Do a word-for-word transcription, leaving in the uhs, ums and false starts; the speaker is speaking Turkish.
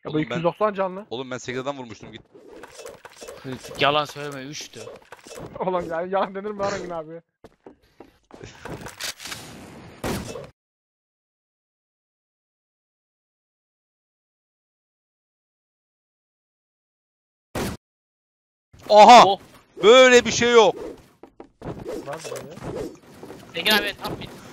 Bu Oğlum iki yüz ben, doksan canlı. oğlum ben sekiz adam vurmuştum git. Yalan söyleme üçtü. Ulan yani yalan denir mi lan Engin abi? Aha! Oh. Böyle bir şey yok. Var böyle. Engin abi tam bir.